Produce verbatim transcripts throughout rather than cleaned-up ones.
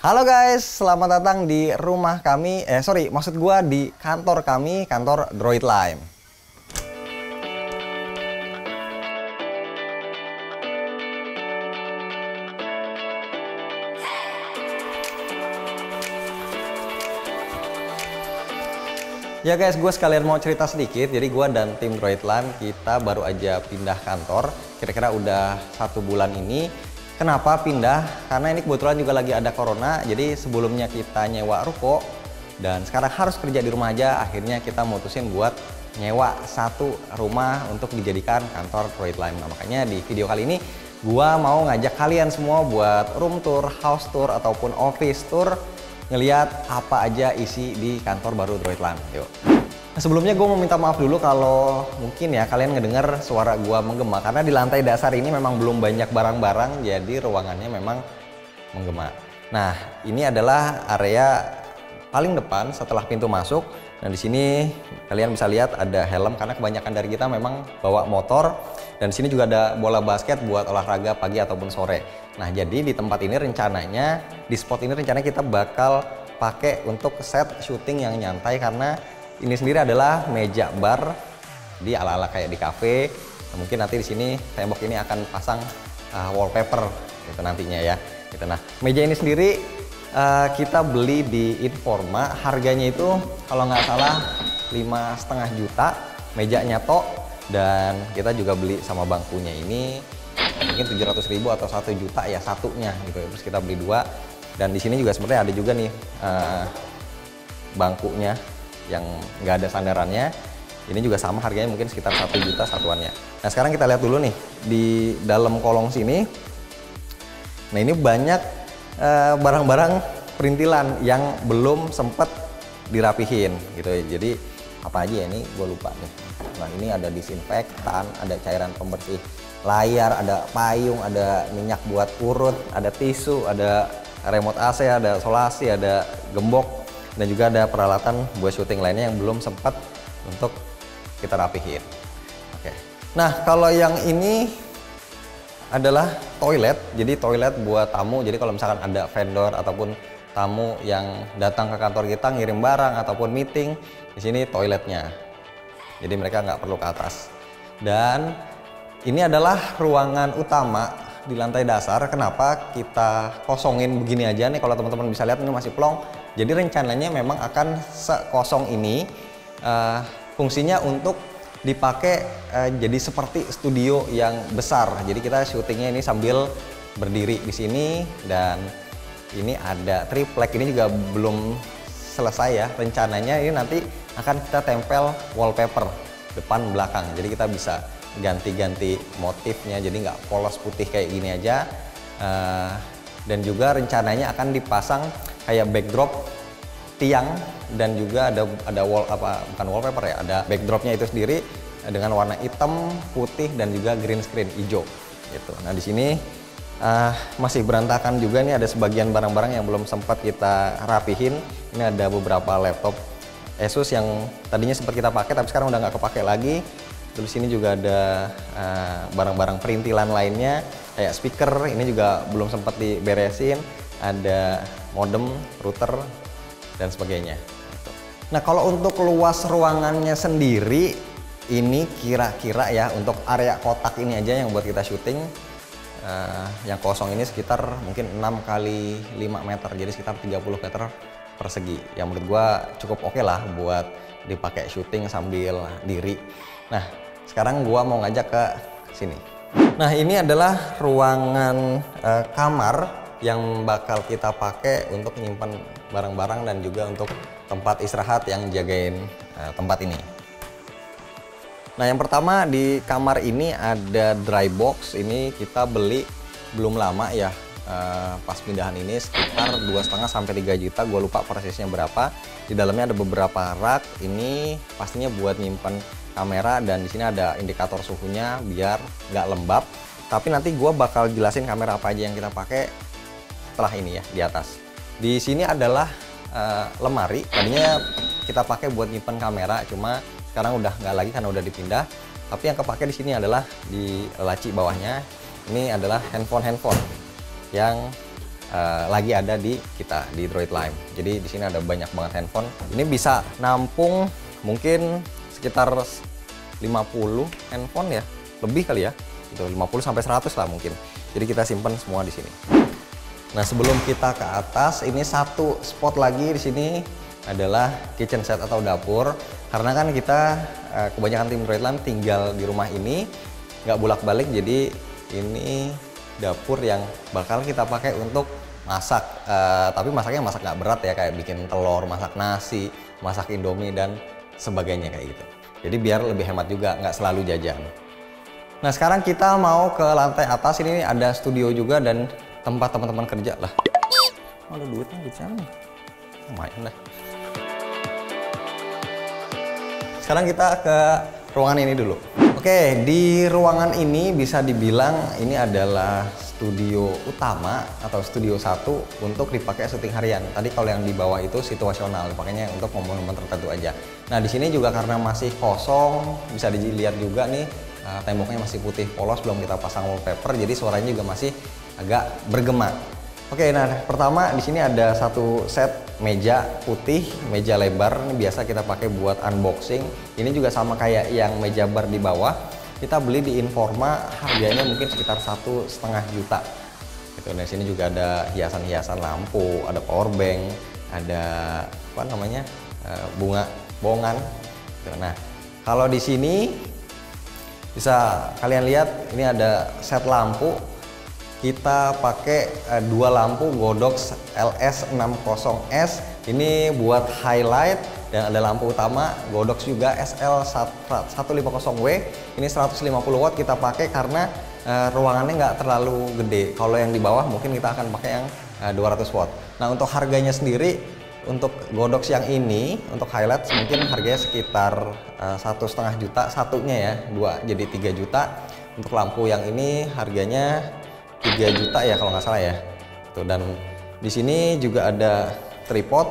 Halo guys, selamat datang di rumah kami, eh sorry, maksud gua di kantor kami, kantor Droidlime. Ya guys, gue sekalian mau cerita sedikit. Jadi gue dan tim Droidlime kita baru aja pindah kantor. Kira-kira udah satu bulan ini. Kenapa pindah? Karena ini kebetulan juga lagi ada corona. Jadi sebelumnya kita nyewa ruko dan sekarang harus kerja di rumah aja. Akhirnya kita mutusin buat nyewa satu rumah untuk dijadikan kantor Droidlime. Nah, makanya di video kali ini gue mau ngajak kalian semua buat room tour, house tour ataupun office tour, ngeliat apa aja isi di kantor baru Droidlime. Yuk. Nah, sebelumnya gue mau minta maaf dulu kalau mungkin ya kalian ngedenger suara gue menggema, karena di lantai dasar ini memang belum banyak barang-barang, jadi ruangannya memang menggema. Nah, ini adalah area paling depan setelah pintu masuk. Nah, di sini kalian bisa lihat ada helm karena kebanyakan dari kita memang bawa motor, dan di sini juga ada bola basket buat olahraga pagi ataupun sore. Nah, jadi di tempat ini rencananya, di spot ini rencananya kita bakal pakai untuk set syuting yang nyantai, karena ini sendiri adalah meja bar di ala-ala kayak di cafe. Nah, mungkin nanti di sini tembok ini akan pasang uh, wallpaper itu nantinya ya. Gitu. Nah, meja ini sendiri uh, kita beli di Informa, harganya itu kalau nggak salah lima setengah juta mejanya tok, dan kita juga beli sama bangkunya ini mungkin tujuh ratus ribu atau satu juta ya satunya gitu. Terus kita beli dua, dan di sini juga sebenarnya ada juga nih uh, bangkunya yang nggak ada sandarannya. Ini juga sama harganya mungkin sekitar satu juta satuannya. Nah, sekarang kita lihat dulu nih di dalam kolong sini. Nah, ini banyak barang-barang uh, perintilan yang belum sempat dirapihin gitu ya. Jadi apa aja ya, ini gue lupa nih. Nah, ini ada disinfektan, ada cairan pembersih layar, ada payung, ada minyak buat urut, ada tisu, ada remote A C, ada solasi, ada gembok, dan juga ada peralatan buat syuting lainnya yang belum sempat untuk kita rapihin. Oke. Nah, kalau yang ini adalah toilet. Jadi toilet buat tamu. Jadi kalau misalkan ada vendor ataupun tamu yang datang ke kantor kita ngirim barang ataupun meeting, di sini toiletnya. Jadi mereka nggak perlu ke atas. Dan ini adalah ruangan utama di lantai dasar. Kenapa kita kosongin begini aja nih? Kalau teman-teman bisa lihat ini masih plong. Jadi rencananya memang akan sekosong ini uh, fungsinya untuk dipakai uh, jadi seperti studio yang besar. Jadi kita syutingnya ini sambil berdiri di sini, dan ini ada triplek, ini juga belum selesai ya. Rencananya ini nanti akan kita tempel wallpaper depan belakang. Jadi kita bisa ganti-ganti motifnya, jadi nggak polos putih kayak gini aja. Uh, dan juga rencananya akan dipasang kayak backdrop tiang, dan juga ada ada wall apa bukan wallpaper ya, ada backdropnya itu sendiri dengan warna hitam, putih, dan juga green screen hijau gitu. Nah, di sini uh, masih berantakan juga nih, ada sebagian barang-barang yang belum sempat kita rapihin. Ini ada beberapa laptop Asus yang tadinya sempat kita pakai tapi sekarang udah nggak kepake lagi. Terus sini juga ada barang-barang uh, perintilan lainnya kayak speaker, ini juga belum sempat diberesin, ada modem, router, dan sebagainya. Nah, kalau untuk luas ruangannya sendiri, ini kira-kira ya untuk area kotak ini aja yang buat kita syuting, uh, yang kosong ini sekitar mungkin enam kali lima meter, jadi sekitar tiga puluh meter persegi. Yang menurut gua cukup oke okay lah buat dipakai syuting sambil diri. Nah, sekarang gua mau ngajak ke sini. Nah, ini adalah ruangan uh, kamar yang bakal kita pakai untuk menyimpan barang-barang dan juga untuk tempat istirahat yang jagain uh, tempat ini. Nah, yang pertama di kamar ini ada dry box. Ini kita beli belum lama ya, uh, pas pindahan ini sekitar dua koma lima sampai tiga juta, gue lupa persisnya berapa. Di dalamnya ada beberapa rak. Ini pastinya buat nyimpan kamera, dan di sini ada indikator suhunya biar nggak lembab. Tapi nanti gue bakal jelasin kamera apa aja yang kita pakai setelah ini ya di atas. Di sini adalah uh, lemari. Tadinya kita pakai buat nyimpan kamera, cuma sekarang udah nggak lagi karena udah dipindah. Tapi yang kepake di sini adalah di laci bawahnya. Ini adalah handphone handphone yang uh, lagi ada di kita di Droid Lime. Jadi di sini ada banyak banget handphone. Ini bisa nampung mungkin sekitar lima puluh handphone ya, lebih kali ya. Itu lima puluh sampai seratus lah mungkin. Jadi kita simpan semua di sini. Nah, sebelum kita ke atas, ini satu spot lagi di sini adalah kitchen set atau dapur. Karena kan kita uh, kebanyakan tim Droid Lime tinggal di rumah ini, nggak bolak-balik, jadi ini dapur yang bakal kita pakai untuk masak. Uh, tapi masaknya masak nggak berat ya, kayak bikin telur, masak nasi, masak indomie dan sebagainya kayak gitu. Jadi biar lebih hemat juga, nggak selalu jajan. Nah, sekarang kita mau ke lantai atas. Ini ada studio juga dan tempat teman-teman kerja lah. Oh, ada duitnya di sana. Lumayan dah. Sekarang kita ke ruangan ini dulu. Oke, di ruangan ini bisa dibilang ini adalah studio utama atau studio satu untuk dipakai syuting harian. Tadi kalau yang di bawah itu situasional, pakainya untuk momen-momen tertentu aja. Nah, di sini juga karena masih kosong, bisa dilihat juga nih temboknya masih putih polos, belum kita pasang wallpaper, jadi suaranya juga masih agak bergema. Oke, nah pertama di sini ada satu set meja putih, meja lebar. Ini biasa kita pakai buat unboxing. Ini juga sama kayak yang meja bar di bawah. Kita beli di Informa, harganya mungkin sekitar satu setengah juta. Gitu. Nah, sini juga ada hiasan-hiasan lampu, ada power bank, ada apa namanya bunga bohongan. Nah, kalau di sini bisa kalian lihat ini ada set lampu. Kita pakai uh, dua lampu Godox L S enam puluh S. Ini buat highlight, dan ada lampu utama Godox juga S L seratus lima puluh W. Ini seratus lima puluh watt kita pakai karena uh, ruangannya nggak terlalu gede. Kalau yang di bawah mungkin kita akan pakai yang uh, dua ratus watt. Nah, untuk harganya sendiri untuk Godox yang ini untuk highlight mungkin harganya sekitar satu setengah juta satunya ya, dua jadi tiga juta. Untuk lampu yang ini harganya tiga juta ya kalau nggak salah ya. Tuh, dan di sini juga ada tripod.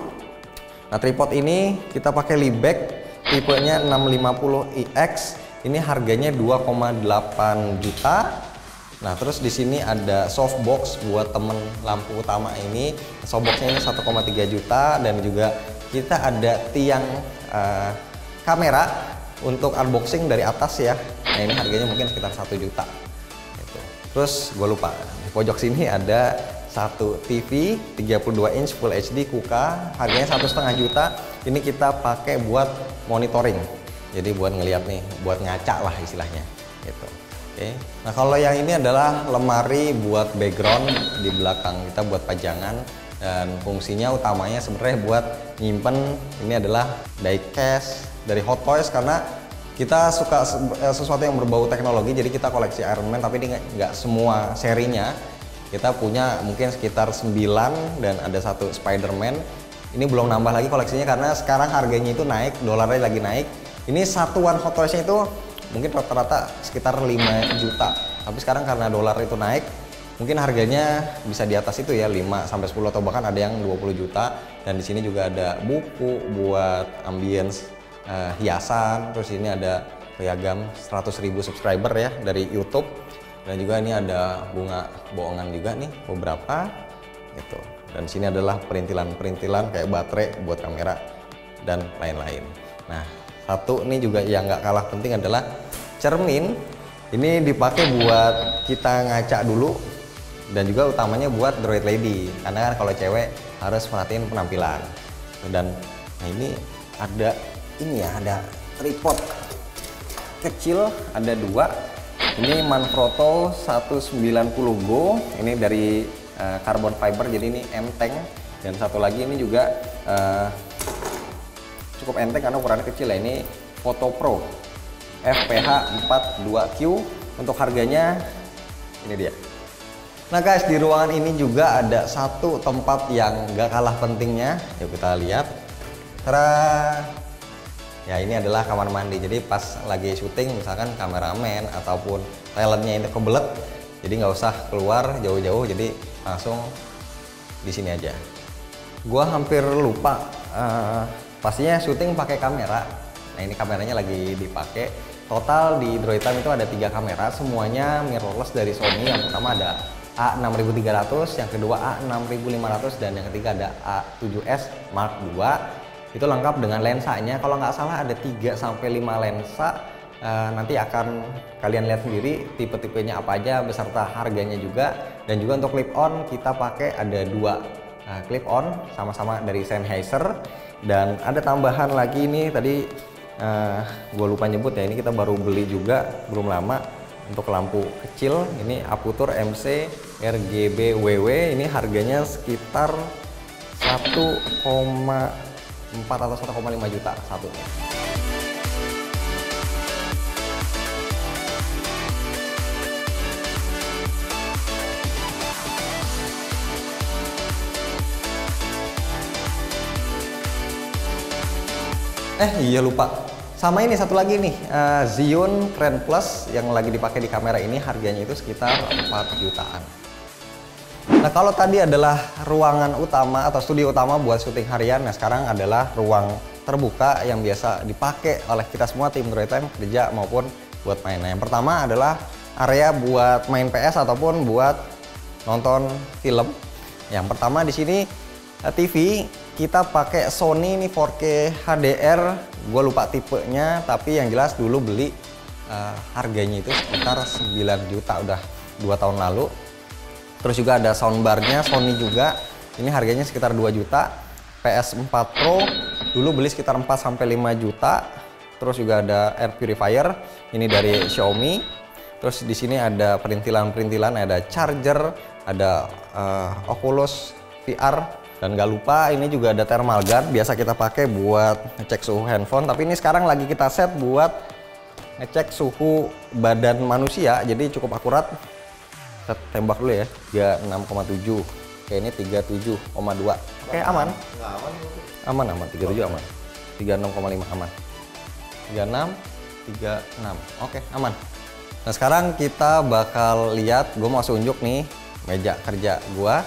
Nah, tripod ini kita pakai Libek tipenya enam lima puluh I X. Ini harganya dua koma delapan juta. Nah, terus di sini ada softbox buat temen lampu utama ini. Softboxnya ini satu koma tiga juta, dan juga kita ada tiang uh, kamera untuk unboxing dari atas ya. Nah, ini harganya mungkin sekitar satu juta. Terus gue lupa, di pojok sini ada satu T V tiga puluh dua inch Full H D Kuka, harganya satu setengah juta. Ini kita pakai buat monitoring, jadi buat ngeliat nih, buat ngaca lah istilahnya gitu. Oke. Nah, kalau yang ini adalah lemari buat background di belakang kita buat pajangan, dan fungsinya utamanya sebenarnya buat nyimpen. Ini adalah diecast dari Hot Toys karena kita suka sesuatu yang berbau teknologi, jadi kita koleksi Iron Man, tapi ini nggak semua serinya. Kita punya mungkin sekitar sembilan, dan ada satu Spider-Man. Ini belum nambah lagi koleksinya karena sekarang harganya itu naik, dolarnya lagi naik. Ini satuan Hot Toys-nya itu mungkin rata-rata sekitar lima juta. Tapi sekarang karena dolar itu naik, mungkin harganya bisa di atas itu ya, lima sampai sepuluh atau bahkan ada yang dua puluh juta. Dan di sini juga ada buku buat ambience, Uh, hiasan. Terus ini ada piagam seratus ribu subscriber ya dari YouTube, dan juga ini ada bunga bohongan juga nih beberapa gitu. Dan sini adalah perintilan-perintilan kayak baterai buat kamera dan lain-lain. Nah, satu ini juga yang nggak kalah penting adalah cermin. Ini dipakai buat kita ngaca dulu, dan juga utamanya buat Droid Lady, karena kan kalau cewek harus perhatiin penampilan. Dan nah, ini ada ini ya, ada tripod kecil, ada dua. Ini Manfrotto seratus sembilan puluh Go, ini dari uh, carbon fiber, jadi ini enteng. Dan satu lagi ini juga uh, cukup enteng karena ukurannya kecil ya, ini Photo Pro F P H empat puluh dua Q. Untuk harganya ini dia. Nah guys, di ruangan ini juga ada satu tempat yang gak kalah pentingnya. Yuk kita lihat. Tada! Ya, ini adalah kamar mandi. Jadi pas lagi syuting misalkan kameramen ataupun talentnya itu kebelet, jadi nggak usah keluar jauh-jauh, jadi langsung di sini aja. Gua hampir lupa, uh, pastinya syuting pakai kamera. Nah, ini kameranya lagi dipakai. Total di Droid Lime itu ada tiga kamera, semuanya mirrorless dari Sony. Yang pertama ada A enam ribu tiga ratus, yang kedua A enam ribu lima ratus, dan yang ketiga ada A tujuh S Mark dua. Itu lengkap dengan lensanya. Kalau nggak salah ada tiga sampai lima lensa. Uh, nanti akan kalian lihat sendiri tipe-tipenya apa aja beserta harganya juga. Dan juga untuk clip on kita pakai ada dua uh, clip on sama-sama dari Sennheiser. Dan ada tambahan lagi ini tadi uh, gue lupa nyebut ya, ini kita baru beli juga belum lama. Untuk lampu kecil ini Aputure M C R G B W W, ini harganya sekitar satu koma empat atau satu koma lima juta satunya. Eh iya lupa. Sama ini satu lagi nih, uh, Zhiyun Crane Plus yang lagi dipakai di kamera ini harganya itu sekitar empat jutaan. Nah kalau tadi adalah ruangan utama atau studio utama buat syuting harian, nah sekarang adalah ruang terbuka yang biasa dipakai oleh kita semua tim Droid Time kerja maupun buat main. Nah yang pertama adalah area buat main P S ataupun buat nonton film. Yang pertama di sini T V kita pakai Sony ini empat K H D R, gue lupa tipenya, tapi yang jelas dulu beli uh, harganya itu sekitar sembilan juta, udah dua tahun lalu. Terus juga ada soundbarnya Sony juga, ini harganya sekitar dua juta. P S empat Pro dulu beli sekitar empat sampai lima juta. Terus juga ada air purifier, ini dari Xiaomi. Terus di sini ada perintilan-perintilan, ada charger, ada uh, Oculus V R. Dan gak lupa ini juga ada thermal gun, biasa kita pakai buat ngecek suhu handphone, tapi ini sekarang lagi kita set buat ngecek suhu badan manusia, jadi cukup akurat. Kita tembak dulu ya, tiga puluh enam koma tujuh. Oke, ini tiga puluh tujuh koma dua. Oke, aman. Aman, aman, tiga puluh tujuh aman. tiga puluh enam koma lima aman. tiga puluh enam, tiga puluh enam. Oke, aman. Nah, sekarang kita bakal lihat, gue mau unjuk nih meja kerja gua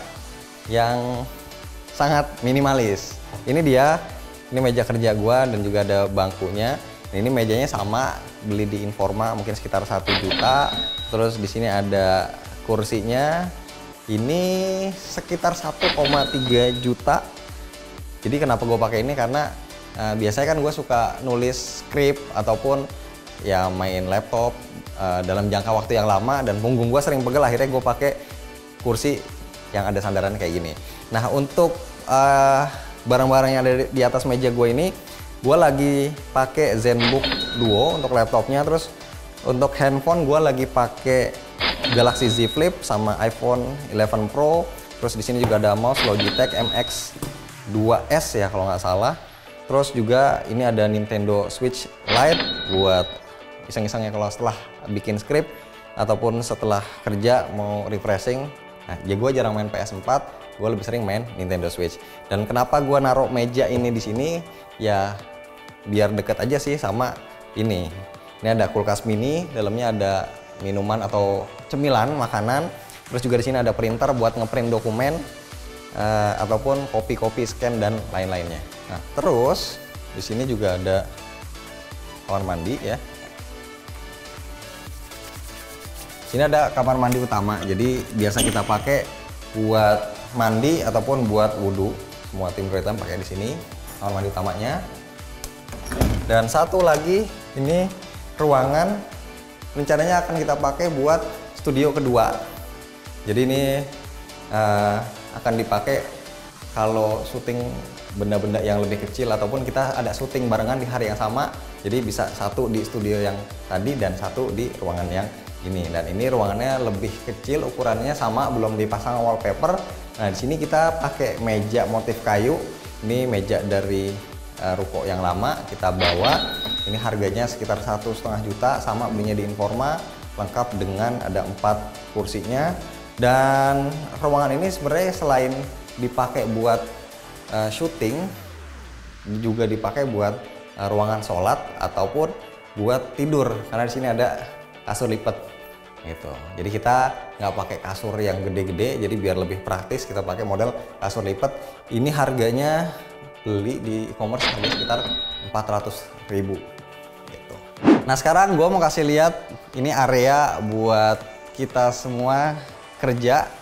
yang sangat minimalis. Ini dia, ini meja kerja gua dan juga ada bangkunya. Ini mejanya sama, beli di Informa mungkin sekitar satu juta. Terus di sini ada kursinya, ini sekitar satu koma tiga juta. Jadi kenapa gue pakai ini karena uh, biasanya kan gue suka nulis skrip ataupun ya main laptop uh, dalam jangka waktu yang lama dan punggung gue sering pegel, akhirnya gue pakai kursi yang ada sandaran kayak gini. Nah untuk barang-barang uh, yang ada di atas meja gue ini, gue lagi pakai ZenBook Duo untuk laptopnya. Terus untuk handphone gue lagi pakai Galaxy Z Flip sama iPhone eleven Pro. Terus di sini juga ada mouse Logitech M X dua S ya kalau nggak salah. Terus juga ini ada Nintendo Switch Lite buat iseng-isengnya kalau setelah bikin skrip ataupun setelah kerja mau refreshing. Nah, ya gue jarang main P S empat, gue lebih sering main Nintendo Switch. Dan kenapa gue naruh meja ini di sini? Ya biar deket aja sih sama ini. Ini ada kulkas mini, dalamnya ada minuman atau cemilan, makanan. Terus juga di sini ada printer buat ngeprint dokumen uh, ataupun kopi-kopi scan dan lain-lainnya. Nah, terus di sini juga ada kamar mandi ya. Sini ada kamar mandi utama, jadi biasa kita pakai buat mandi ataupun buat wudhu. Semua tim Droid Time pakai di sini kamar mandi utamanya. Dan satu lagi ini ruangan rencananya akan kita pakai buat studio kedua. Jadi ini uh, akan dipakai kalau syuting benda-benda yang lebih kecil ataupun kita ada syuting barengan di hari yang sama. Jadi bisa satu di studio yang tadi dan satu di ruangan yang ini. Dan ini ruangannya lebih kecil, ukurannya sama, belum dipasang wallpaper. Nah di sini kita pakai meja motif kayu. Ini meja dari uh, ruko yang lama kita bawa. Ini harganya sekitar satu setengah juta, sama belinya di Informa, lengkap dengan ada empat kursinya. Dan ruangan ini sebenarnya selain dipakai buat uh, syuting, juga dipakai buat uh, ruangan sholat ataupun buat tidur. Karena di sini ada kasur lipat, gitu. Jadi kita nggak pakai kasur yang gede-gede, jadi biar lebih praktis kita pakai model kasur lipat. Ini harganya beli di e-commerce harga sekitar empat ratus ribu. Gitu. Nah sekarang gue mau kasih lihat ini area buat kita semua kerja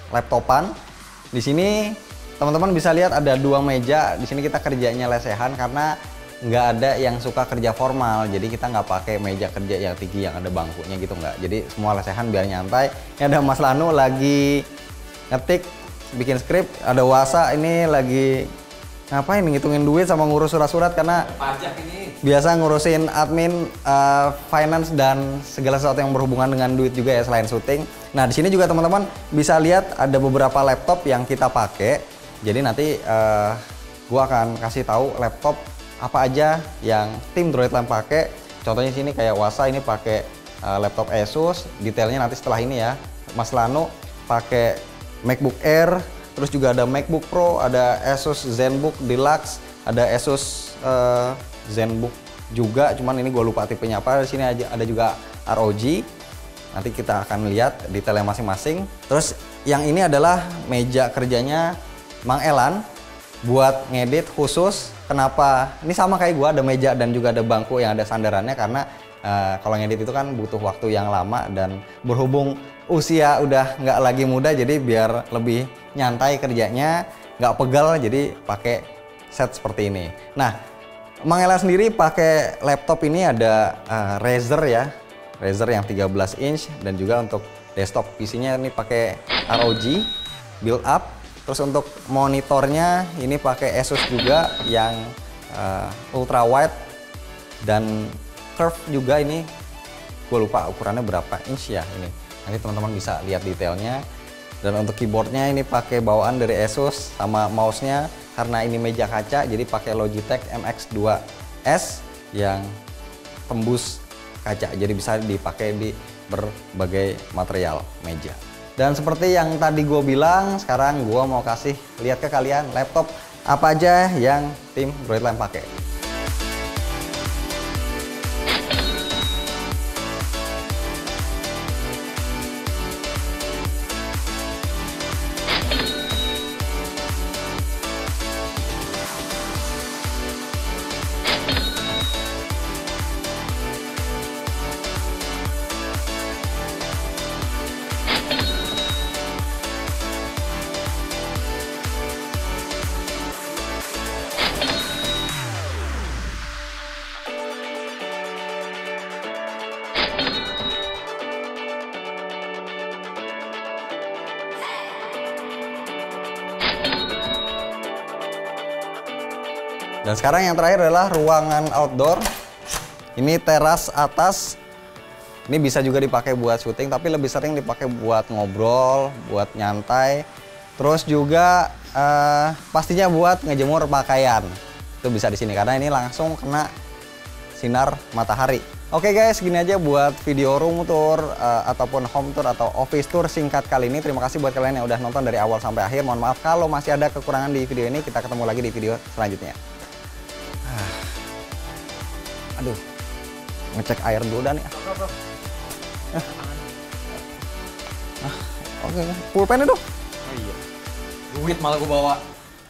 laptopan. Di sini teman-teman bisa lihat ada dua meja. Di sini kita kerjanya lesehan karena nggak ada yang suka kerja formal. Jadi kita nggak pakai meja kerja yang tinggi yang ada bangkunya gitu nggak. Jadi semua lesehan biar nyantai. Ini ada Mas Lanu lagi ngetik, bikin skrip. Ada Wasa ini lagi ngapain ngitungin duit sama ngurus surat-surat karena pajak ini. Biasa ngurusin admin, uh, finance dan segala sesuatu yang berhubungan dengan duit juga ya selain syuting. Nah di sini juga teman-teman bisa lihat ada beberapa laptop yang kita pakai. Jadi nanti uh, gua akan kasih tahu laptop apa aja yang tim Droidland pakai. Contohnya sini kayak Wasa ini pakai uh, laptop Asus. Detailnya nanti setelah ini ya. Mas Lanu pakai MacBook Air. Terus juga ada MacBook Pro, ada Asus ZenBook Deluxe, ada Asus uh, ZenBook juga. Cuman ini gue lupa tipenya apa. Di sini aja ada juga R O G. Nanti kita akan lihat detailnya masing-masing. Terus yang ini adalah meja kerjanya Mang Elan buat ngedit khusus. Kenapa? Ini sama kayak gua, ada meja dan juga ada bangku yang ada sandarannya karena uh, kalau ngedit itu kan butuh waktu yang lama dan berhubung usia udah nggak lagi muda jadi biar lebih nyantai kerjanya, nggak pegal jadi pakai set seperti ini. Nah, Mang Elan sendiri pakai laptop ini ada uh, Razer ya, Razer yang tiga belas inch dan juga untuk desktop P C-nya ini pakai R O G build up. Terus untuk monitornya ini pakai Asus juga yang uh, ultra wide dan curve juga ini. Gue lupa ukurannya berapa inch ya ini. Nanti teman-teman bisa lihat detailnya. Dan untuk keyboardnya ini pakai bawaan dari Asus sama mouse-nya karena ini meja kaca jadi pakai Logitech M X dua S yang tembus kaca. Jadi bisa dipakai di berbagai material meja. Dan seperti yang tadi gue bilang, sekarang gue mau kasih lihat ke kalian laptop apa aja yang tim Droidland pakai. Dan sekarang yang terakhir adalah ruangan outdoor. Ini teras atas. Ini bisa juga dipakai buat syuting, tapi lebih sering dipakai buat ngobrol, buat nyantai. Terus juga uh, pastinya buat ngejemur pakaian. Itu bisa di sini karena ini langsung kena sinar matahari. Oke guys, gini aja buat video room tour uh, ataupun home tour atau office tour singkat kali ini. Terima kasih buat kalian yang udah nonton dari awal sampai akhir. Mohon maaf kalau masih ada kekurangan di video ini. Kita ketemu lagi di video selanjutnya. Aduh, ngecek air dulu dah nih. Ah. Ah, oke, okay. Pulpen itu. Oh iya. Duit malah gue bawa.